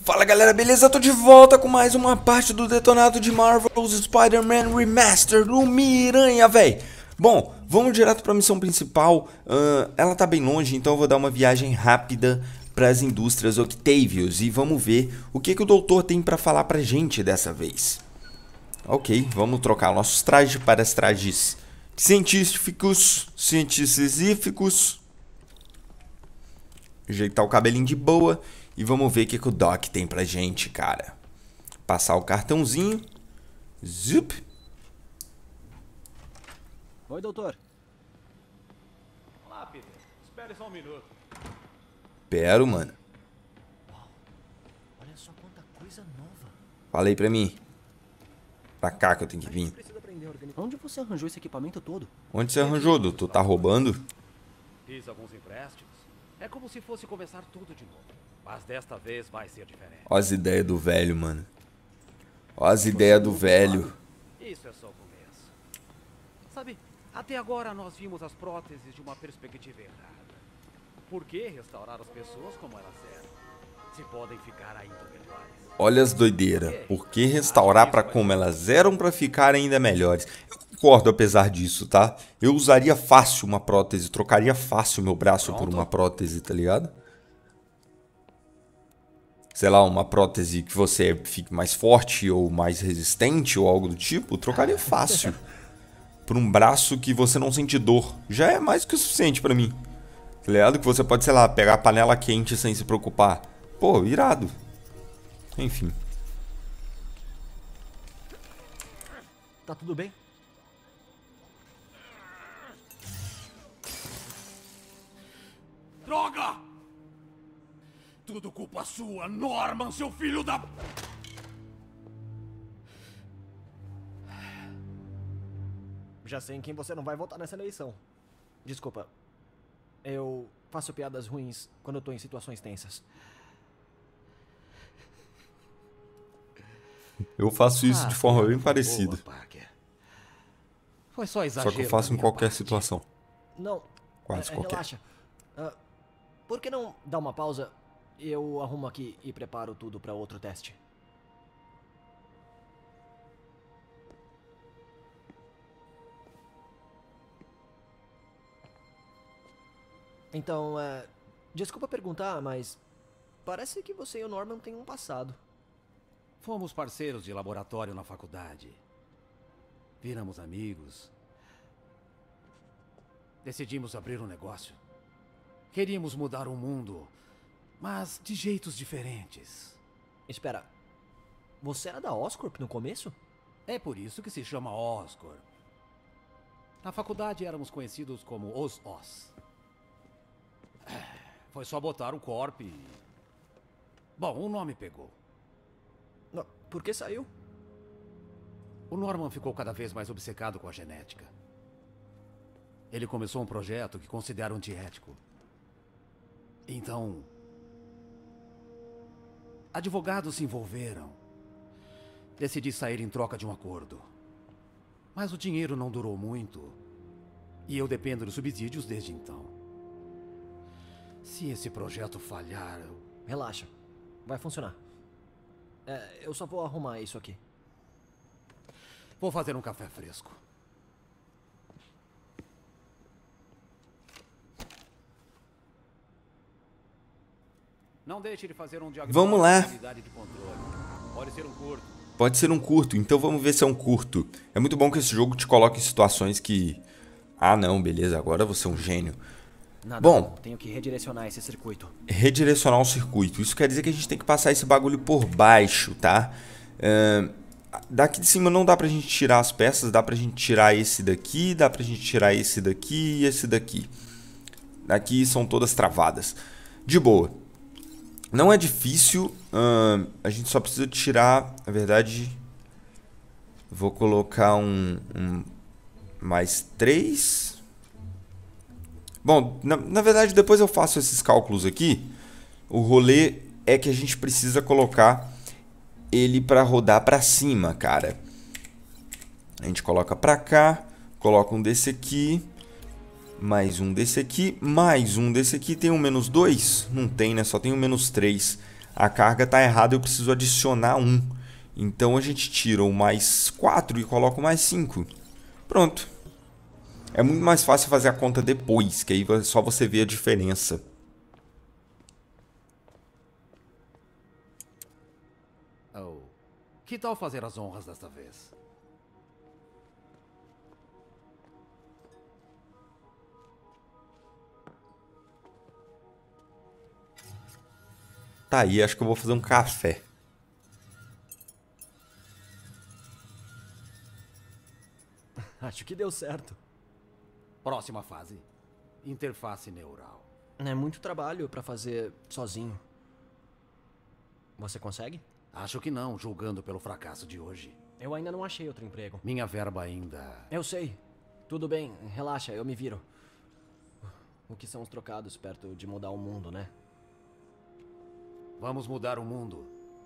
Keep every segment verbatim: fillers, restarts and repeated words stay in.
Fala galera, beleza? Tô de volta com mais uma parte do detonado de Marvel's Spider-Man Remastered do Miranha, véi. Bom, vamos direto pra missão principal. uh, Ela tá bem longe, então eu vou dar uma viagem rápida para as indústrias Octavius e vamos ver o que, que o doutor tem pra falar pra gente dessa vez. Ok, vamos trocar nossos trajes para os trajes científicos, científicos. Ajeitar o cabelinho de boa. E vamos ver o que, que o Doc tem pra gente, cara. Passar o cartãozinho. Zup. Oi, doutor. Olá, Peter. Espere só um minuto. Espero, mano. Olha só quanta coisa nova. Fala aí pra mim. Pra cá que eu tenho que vir. Onde você arranjou esse equipamento todo? Onde você arranjou, doutor? Tá roubando? Fiz alguns empréstimos. É como se fosse começar tudo de novo. Mas desta vez vai ser diferente. Ó as ideias do velho, mano. Ó as ideias do velho. Isso é só o começo. Sabe, até agora nós vimos as próteses de uma perspectiva errada. Por que restaurar as pessoas como elas eram? Se podem ficar ainda melhores. Olha as doideiras. Por que restaurar pra como elas eram pra ficar ainda melhores? Eu concordo apesar disso, tá? Eu usaria fácil uma prótese. Trocaria fácil meu braço por uma prótese, tá ligado? Sei lá, uma prótese que você fique mais forte ou mais resistente ou algo do tipo, trocaria fácil. Por um braço que você não sente dor. Já é mais que o suficiente pra mim. Tá ligado? Que você pode, sei lá, pegar a panela quente sem se preocupar. Pô, irado. Enfim. Tá tudo bem? Droga! Tudo culpa sua, Norman, seu filho da... Já sei em quem você não vai votar nessa eleição. Desculpa. Eu faço piadas ruins quando eu tô em situações tensas. Eu faço isso de forma bem parecida. Boa, Parker. Foi só Só exagero. que eu faço da em minha qualquer parte. situação. Não. Quase é, qualquer. Relaxa. Ah, por que não dar uma pausa? Eu arrumo aqui e preparo tudo pra outro teste. Então, é... desculpa perguntar, mas... parece que você e o Norman têm um passado. Fomos parceiros de laboratório na faculdade. Viramos amigos. Decidimos abrir um negócio. Queríamos mudar o mundo, mas de jeitos diferentes. Espera, você era da Oscorp no começo? É por isso que se chama Oscorp. Na faculdade éramos conhecidos como os Os. Foi só botar o Corp e... Bom, o nome pegou. Não, por que saiu? O Norman ficou cada vez mais obcecado com a genética. Ele começou um projeto que considera antiético. Então... advogados se envolveram. Decidi sair em troca de um acordo. Mas o dinheiro não durou muito. E eu dependo dos subsídios desde então. Se esse projeto falhar... eu... Relaxa, vai funcionar. É, eu só vou arrumar isso aqui. Vou fazer um café fresco. Não deixe de fazer um diagnóstico. Vamos lá. de qualidade de controle. Pode ser um curto. Pode ser um curto, então vamos ver se é um curto. É muito bom que esse jogo te coloque em situações que... ah não, beleza, agora você é um gênio. Nada, Bom, não. Tenho que redirecionar esse circuito. redirecionar o circuito. Isso quer dizer que a gente tem que passar esse bagulho por baixo, tá? Uh, daqui de cima não dá pra gente tirar as peças, dá pra gente tirar esse daqui, dá pra gente tirar esse daqui e esse daqui. Daqui são todas travadas. De boa. Não é difícil, uh, a gente só precisa tirar, na verdade, vou colocar um, um mais três. Bom, na, na verdade depois eu faço esses cálculos aqui. O rolê é que a gente precisa colocar ele para rodar para cima, cara. A gente coloca para cá, coloca um desse aqui, mais um desse aqui, mais um desse aqui. Tem um menos dois? Não tem, né? Só tem um menos três. a carga tá errada, eu preciso adicionar um. Então a gente tira o mais quatro e coloca o mais cinco. Pronto. É muito mais fácil fazer a conta depois, que aí é só você ver a diferença. Oh, que tal fazer as honras desta vez? Tá aí, acho que eu vou fazer um café. Acho que deu certo. Próxima fase. Interface neural. É muito trabalho pra fazer sozinho. Você consegue? Acho que não, julgando pelo fracasso de hoje. Eu ainda não achei outro emprego. Minha verba ainda... Eu sei. Tudo bem, relaxa, eu me viro. O que são os trocados perto de mudar o mundo, né? Vamos mudar o mundo.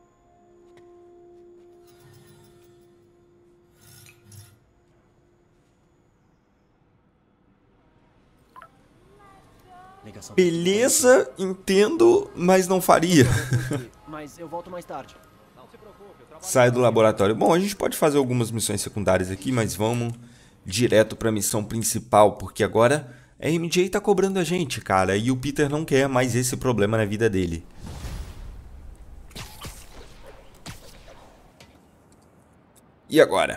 Ligação. Beleza, entendo, mas não faria. Mas eu volto mais tarde. Sai do laboratório. Bom, a gente pode fazer algumas missões secundárias aqui, mas vamos direto para a missão principal, porque agora a M J tá cobrando a gente, cara, e o Peter não quer mais esse problema na vida dele. E agora?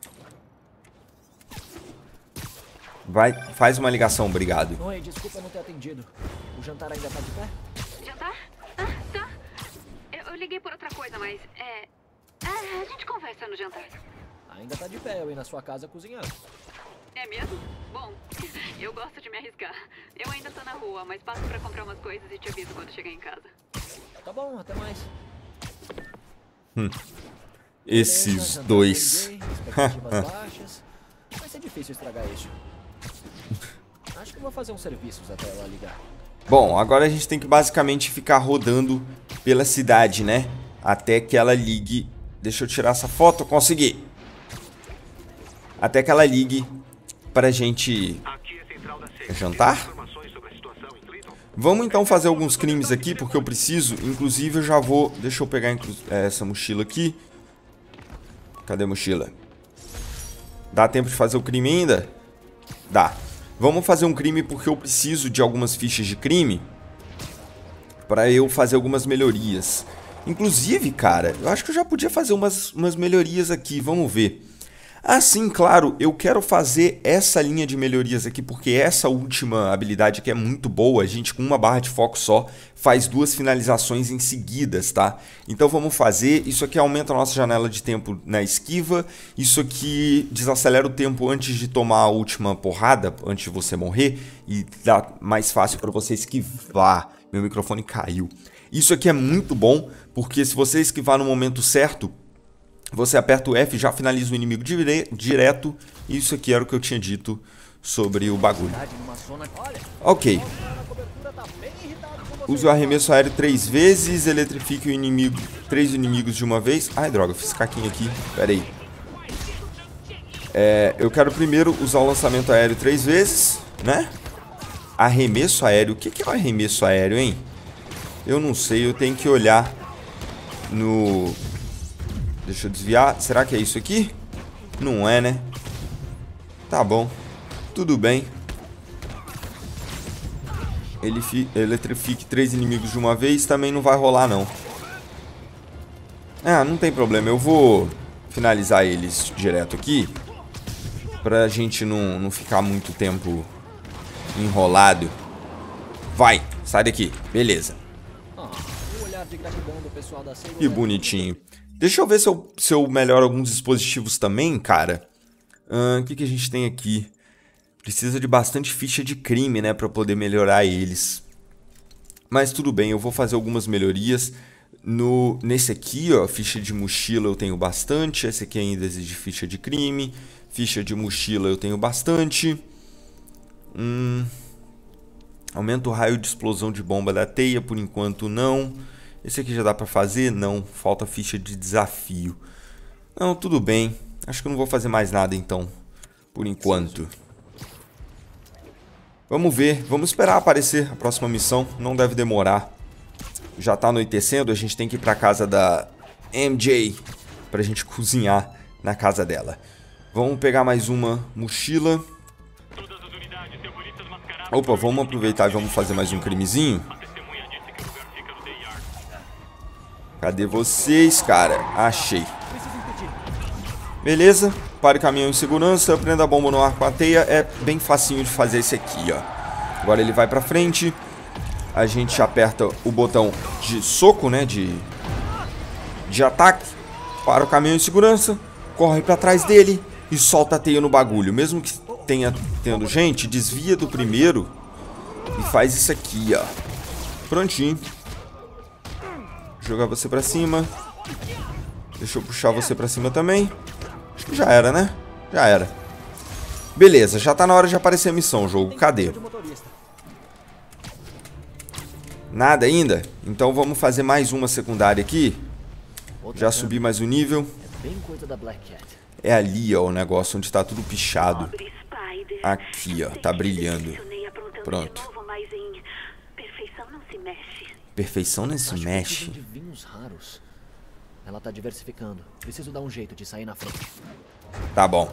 Vai, faz uma ligação, obrigado. Oi, desculpa não ter atendido. O jantar ainda tá de pé? Jantar? Ah, tá. Eu, eu liguei por outra coisa, mas é... é... A gente conversa no jantar. Ainda tá de pé, eu ir na sua casa cozinhar. É mesmo? Bom, eu gosto de me arriscar. Eu ainda tô na rua, mas passo pra comprar umas coisas e te aviso quando chegar em casa. Tá bom, até mais. Hum. Esses Beleza, dois. expectativas baixas. Vai ser difícil estragar isso. Acho que vou fazer uns serviços até ela ligar. Bom, agora a gente tem que basicamente ficar rodando pela cidade, né? Até que ela ligue. Deixa eu tirar essa foto, consegui. Até que ela ligue pra gente jantar. Vamos então fazer alguns crimes aqui, porque eu preciso. Inclusive eu já vou... Deixa eu pegar essa mochila aqui. Cadê a mochila? Dá tempo de fazer o crime ainda? Dá. Vamos fazer um crime porque eu preciso de algumas fichas de crime para eu fazer algumas melhorias. Inclusive, cara, eu acho que eu já podia fazer umas, umas melhorias aqui. Vamos ver. Ah, sim, claro, eu quero fazer essa linha de melhorias aqui, porque essa última habilidade aqui é muito boa. A gente, com uma barra de foco só, faz duas finalizações em seguidas, tá? Então vamos fazer. Isso aqui aumenta a nossa janela de tempo na esquiva. Isso aqui desacelera o tempo antes de tomar a última porrada, antes de você morrer. E dá mais fácil para você esquivar. Meu microfone caiu. Isso aqui é muito bom, porque se você esquivar no momento certo... Você aperta o F e já finaliza o inimigo dire direto. Isso aqui era o que eu tinha dito sobre o bagulho. Ok. Use o arremesso aéreo três vezes. Eletrifique o inimigo, três inimigos de uma vez. Ai, droga, fiz caquinho aqui. Pera aí. É, eu quero primeiro usar o lançamento aéreo três vezes, né? Arremesso aéreo. O que que é o arremesso aéreo, hein? Eu não sei, eu tenho que olhar no... Deixa eu desviar. Será que é isso aqui? Não é, né? Tá bom. Tudo bem. Ele eletrifique três inimigos de uma vez. Também não vai rolar, não. Ah, não tem problema. Eu vou finalizar eles direto aqui. Pra gente não, não ficar muito tempo enrolado. Vai, sai daqui. Beleza. Que bonitinho. Deixa eu ver se eu, se eu melhoro alguns dispositivos também, cara. O uh, que, que a gente tem aqui? Precisa de bastante ficha de crime, né? Pra poder melhorar eles. Mas tudo bem, eu vou fazer algumas melhorias. No, nesse aqui, ó, ficha de mochila eu tenho bastante. Esse aqui ainda exige ficha de crime. Ficha de mochila eu tenho bastante. Hum, aumenta o raio de explosão de bomba da teia, por enquanto não. Esse aqui já dá pra fazer? Não, falta ficha de desafio. Não, tudo bem. Acho que eu não vou fazer mais nada então, por enquanto. Vamos ver, vamos esperar aparecer a próxima missão. Não deve demorar. já tá anoitecendo, a gente tem que ir pra casa da M J pra gente cozinhar na casa dela. Vamos pegar mais uma mochila. Opa, vamos aproveitar e vamos fazer mais um crimezinho. Cadê vocês, cara? Achei. Beleza, pare o caminhão em segurança, prenda a bomba no ar com a teia. É bem facinho de fazer esse aqui, ó. Agora ele vai pra frente. A gente aperta o botão de soco, né, de, de ataque. Para o caminhão em segurança, corre pra trás dele e solta a teia no bagulho. Mesmo que tenha tendo gente, desvia do primeiro e faz isso aqui, ó. Prontinho. Jogar você pra cima. Deixa eu puxar você pra cima também. Acho que já era, né? Já era. Beleza, já tá na hora de aparecer a missão, jogo. Cadê? Nada ainda? Então vamos fazer mais uma secundária aqui. Já subi mais um nível. É ali, ó, o negócio onde tá tudo pichado. Aqui, ó, tá brilhando. Pronto. Perfeição não se mexe. Ela tá diversificando. Preciso dar um jeito de sair na frente. Tá bom.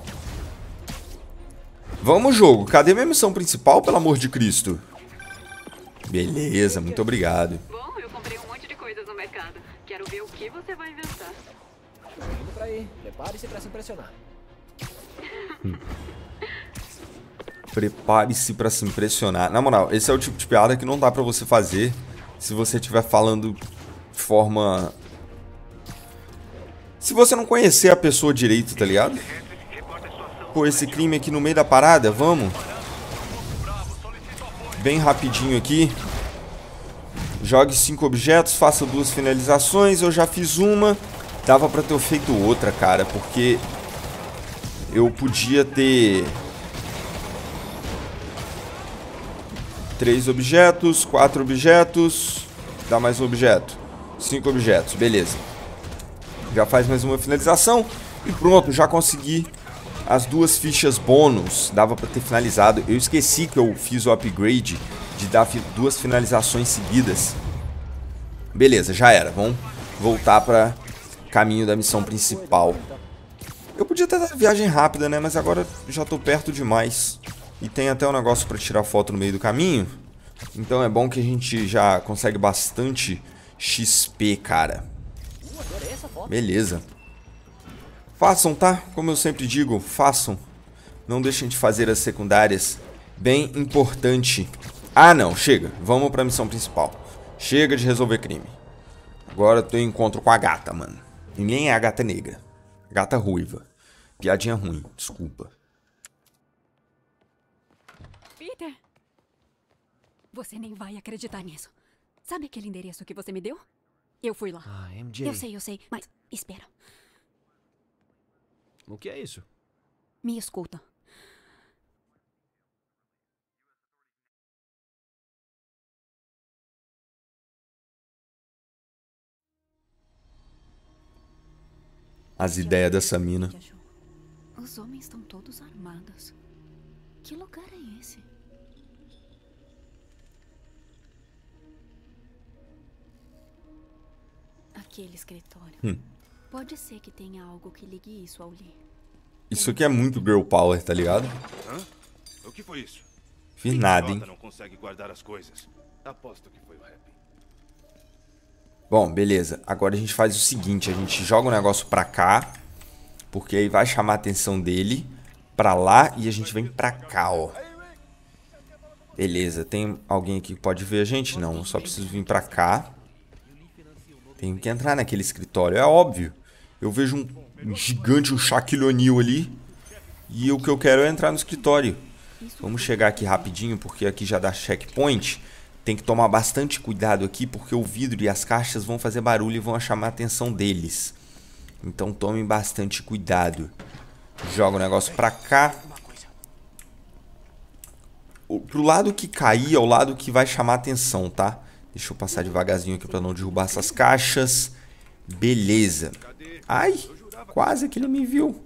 Vamos, jogo. Cadê minha missão principal, pelo amor de Cristo? Beleza, muito obrigado. Bom, eu comprei um monte de coisas no mercado. Quero ver o que você vai inventar. Tô indo pra aí. Prepare-se pra se impressionar. Hum. Prepare-se pra se impressionar. Na moral, esse é o tipo de piada que não dá pra você fazer se você estiver falando de forma... Se você não conhecer a pessoa direito, tá ligado? Pô, esse crime aqui no meio da parada, vamos. Bem rapidinho aqui. Jogue cinco objetos, faça duas finalizações. Eu já fiz uma. Dava pra ter feito outra, cara, porque eu podia ter três objetos, quatro objetos. Dá mais um objeto. Cinco objetos, beleza. Já faz mais uma finalização. E pronto, já consegui as duas fichas bônus. Dava pra ter finalizado. Eu esqueci que eu fiz o upgrade de dar duas finalizações seguidas. Beleza, já era. Vamos voltar pra caminho da missão principal. Eu podia ter dado viagem rápida, né? Mas agora já tô perto demais. E tem até um negócio pra tirar foto no meio do caminho. Então é bom que a gente já consegue bastante X P, cara. Beleza. Façam, tá? Como eu sempre digo, façam. Não deixem de fazer as secundárias. Bem importante. Ah, não. Chega. Vamos pra missão principal. Chega de resolver crime. Agora eu tenho encontro com a gata, mano. E nem é a gata negra. Gata ruiva. Piadinha ruim. Desculpa. Peter! Você nem vai acreditar nisso. Sabe aquele endereço que você me deu? Eu fui lá. Ah, M J. Eu sei, eu sei. Mas espera. O que é isso? Me escuta. As ideias dessa mina. Os homens estão todos armados. Que lugar é esse? Aquele escritório. Hum. Pode ser que tenha algo que ligue isso ao Lee. Isso aqui é muito girl power, tá ligado? Hã? O que foi isso? Fiz nada, hein? Não consegue guardar as coisas. Aposto que foi o rap. Bom, beleza. Agora a gente faz o seguinte, a gente joga o negócio pra cá, porque aí vai chamar a atenção dele pra lá e a gente vem pra cá, ó. Beleza, tem alguém aqui que pode ver a gente? Não, eu só preciso vir pra cá. Tenho que entrar naquele escritório, é óbvio. Eu vejo um gigante, um Shaquille O'Neal ali. E o que eu quero é entrar no escritório. Vamos chegar aqui rapidinho, porque aqui já dá checkpoint. Tem que tomar bastante cuidado aqui, porque o vidro e as caixas vão fazer barulho e vão chamar a atenção deles. Então tomem bastante cuidado. Joga o negócio pra cá. Pro lado que cair é o lado que vai chamar a atenção, tá? Deixa eu passar devagarzinho aqui pra não derrubar essas caixas. Beleza. Ai, quase que ele me viu.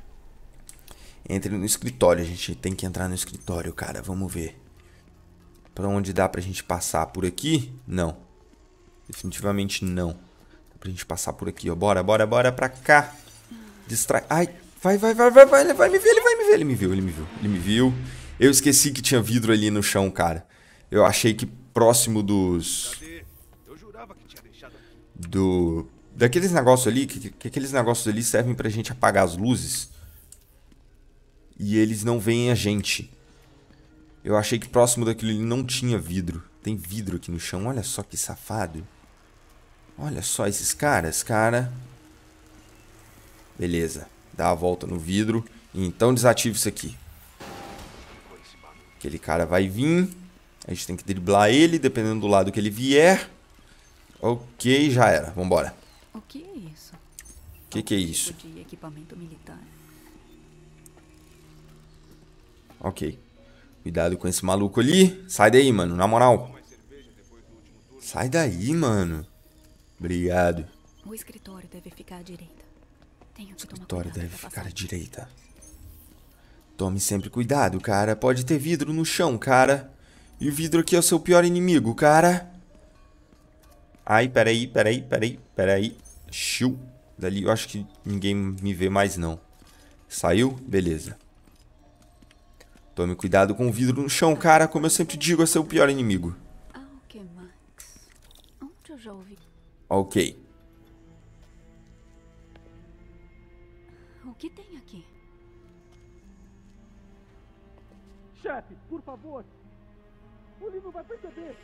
Entre no escritório, a gente tem que entrar no escritório, cara. Vamos ver. Pra onde dá pra gente passar? Por aqui? Não. Definitivamente não. Dá pra gente passar por aqui, ó. Bora, bora, bora pra cá. Distrai... Ai, vai, vai, vai, vai, vai. Ele vai me ver, ele vai me ver. Ele me viu, ele me viu, ele me viu. Eu esqueci que tinha vidro ali no chão, cara. Eu achei que próximo dos... Eu jurava que tinha deixado aqui. Do... Daqueles negócios ali, que, que aqueles negócios ali servem pra gente apagar as luzes. E eles não veem a gente. Eu achei que próximo daquilo ali não tinha vidro. Tem vidro aqui no chão. Olha só que safado. Olha só esses caras, cara. Beleza. Dá a volta no vidro. E então desativa isso aqui. Aquele cara vai vir. A gente tem que driblar ele, dependendo do lado que ele vier. Ok, já era. Vambora. O que é isso? O que, que é isso? De equipamento militar. Ok. Cuidado com esse maluco ali. Sai daí, mano. Na moral. Sai daí, mano. Obrigado. O escritório deve ficar à direita. Tenho que O tomar escritório cuidado deve pra ficar à passar. direita. Tome sempre cuidado, cara. Pode ter vidro no chão, cara. E o vidro aqui é o seu pior inimigo, cara. Ai, peraí, peraí, peraí, peraí. Shiu. Dali eu acho que ninguém me vê mais, não. Saiu? Beleza. Tome cuidado com o vidro no chão, cara. Como eu sempre digo, é seu pior inimigo. Ah, o que, Max? Onde eu já ouvi? Ok. O que tem aqui? Chefe, por favor. O livro vai perceber.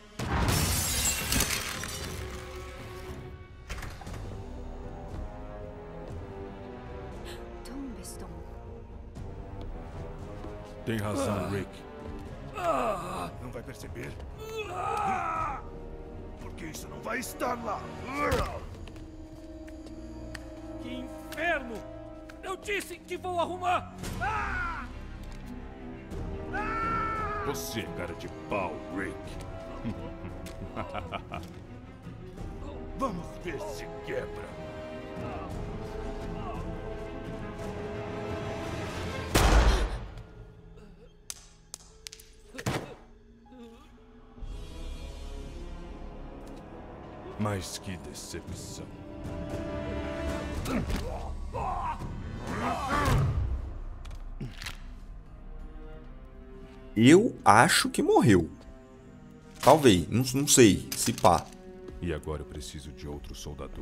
Tombstone. Tem razão, Rick. Não vai perceber? Porque isso não vai estar lá. Que inferno! Eu disse que vou arrumar! Você, cara de pau, Rick. Vamos ver se quebra. Mas que decepção. Eu acho que morreu. Talvez, não, não sei, se pá. E agora eu preciso de outro soldador.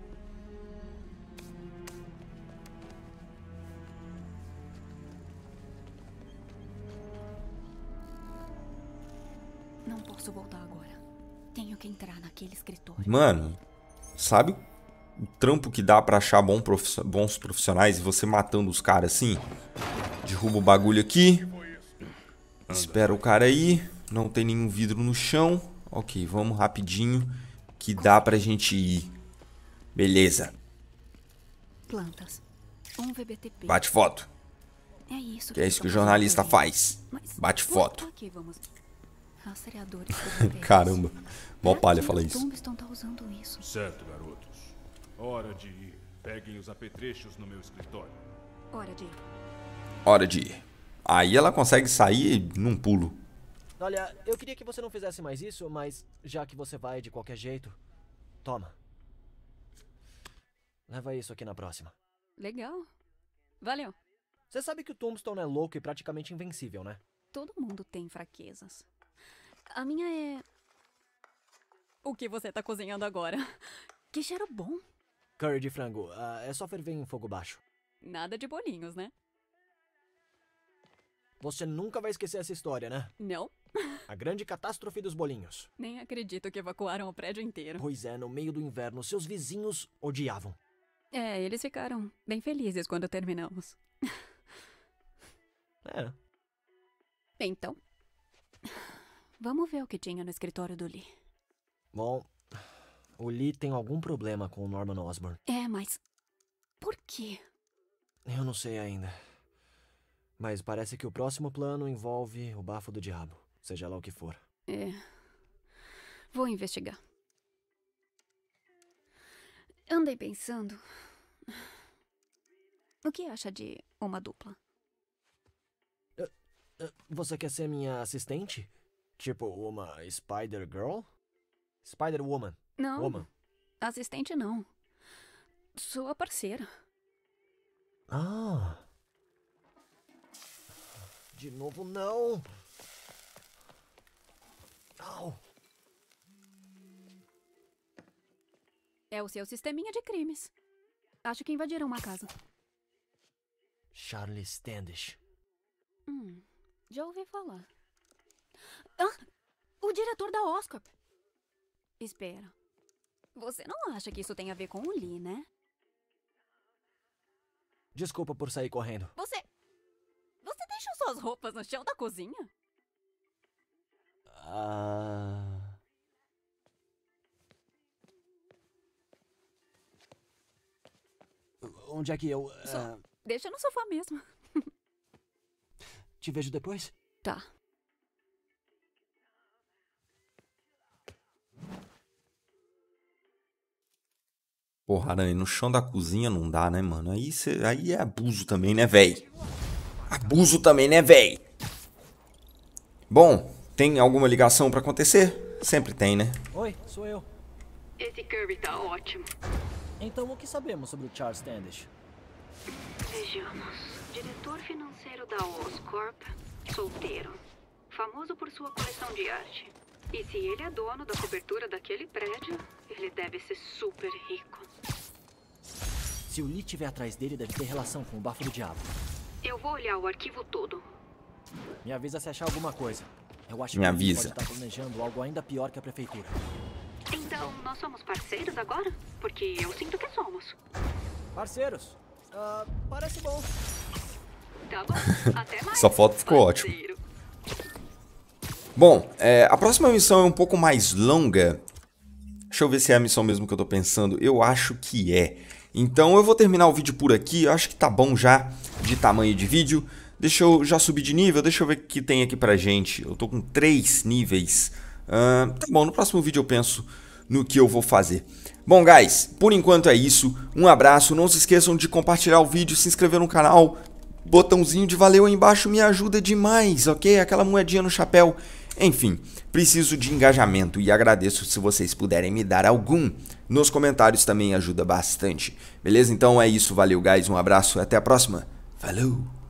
Não posso voltar agora. Tenho que entrar naquele escritório. Mano, sabe o trampo que dá pra achar bom profiss- bons profissionais e você matando os caras assim? Derruba o bagulho aqui. Espera o cara aí. Não tem nenhum vidro no chão. Ok, vamos rapidinho que dá pra gente ir. Beleza. Plantas. Um V B T P. Bate foto. É isso Que é isso que o estão jornalista fazendo. faz. Mas Bate por foto. que vamos... Rastreadores subterrâneos. Caramba. Mó Pra palha que falar o isso. Tombstone tá usando isso? Certo, garotos. Hora de ir. Peguem os apetrechos no meu escritório. Hora de ir. Hora de ir. Aí ela consegue sair num pulo. Olha, eu queria que você não fizesse mais isso, mas já que você vai de qualquer jeito, toma. Leva isso aqui na próxima. Legal. Valeu. Você sabe que o Tombstone é louco e praticamente invencível, né? Todo mundo tem fraquezas. A minha é... O que você tá cozinhando agora? Que cheiro bom. Curry de frango, ah, é só ferver em fogo baixo. Nada de bolinhos, né? Você nunca vai esquecer essa história, né? Não. A grande catástrofe dos bolinhos. Nem acredito que evacuaram o prédio inteiro. Pois é, no meio do inverno, seus vizinhos odiavam. É, eles ficaram bem felizes quando terminamos. É. Então, vamos ver o que tinha no escritório do Lee. Bom, o Lee tem algum problema com o Norman Osborn. É, mas... Por quê? Eu não sei ainda. Mas parece que o próximo plano envolve o bafo do diabo, seja lá o que for. É... Vou investigar. Andei pensando... O que acha de uma dupla? Você quer ser minha assistente? Tipo uma Spider-Girl? Spider-Woman. Não, Woman. assistente não. Sua parceira. Ah. De novo, não. Au. É o seu sisteminha de crimes. Acho que invadiram uma casa. Charlie Standish. Hum, já ouvi falar. Ah, o diretor da Oscorp. Espera. Você não acha que isso tem a ver com o Lee, né? Desculpa por sair correndo. Você... Você deixou suas roupas no chão da cozinha? Ah... Onde é que eu... Só ah, deixa no sofá mesmo. Te vejo depois? Tá. Porra, aranha, no chão da cozinha não dá, né, mano? Aí, cê, aí é abuso também, né, véi? Abuso também, né, véi? Bom, tem alguma ligação pra acontecer? Sempre tem, né? Oi, sou eu. Esse Kirby tá ótimo. Então o que sabemos sobre o Charles Standish? Vejamos. Diretor financeiro da Oscorp, solteiro. Famoso por sua coleção de arte. E se ele é dono da cobertura daquele prédio, ele deve ser super rico. Se o Lee estiver atrás dele, deve ter relação com o bafo do diabo. Eu vou olhar o arquivo todo. Me avisa se achar alguma coisa. Eu acho Me que avisa. ele pode estar planejando algo ainda pior que a prefeitura. Então, nós somos parceiros agora? Porque eu sinto que somos. Parceiros. Ah, parece bom. Tá bom, até mais. Essa foto ficou ótima. parceiro. Bom, é, a próxima missão é um pouco mais longa. Deixa eu ver se é a missão mesmo que eu tô pensando. Eu acho que é. Então eu vou terminar o vídeo por aqui. Eu acho que tá bom já de tamanho de vídeo. Deixa eu já subir de nível. Deixa eu ver o que tem aqui pra gente. Eu tô com três níveis. Uh, tá bom, no próximo vídeo eu penso no que eu vou fazer. Bom, guys, por enquanto é isso. Um abraço. Não se esqueçam de compartilhar o vídeo, se inscrever no canal. Botãozinho de valeu aí embaixo me ajuda demais, ok? Aquela moedinha no chapéu. Enfim, preciso de engajamento e agradeço se vocês puderem me dar algum. Nos comentários também ajuda bastante. Beleza? Então é isso. Valeu, guys. Um abraço. Até a próxima. Falou!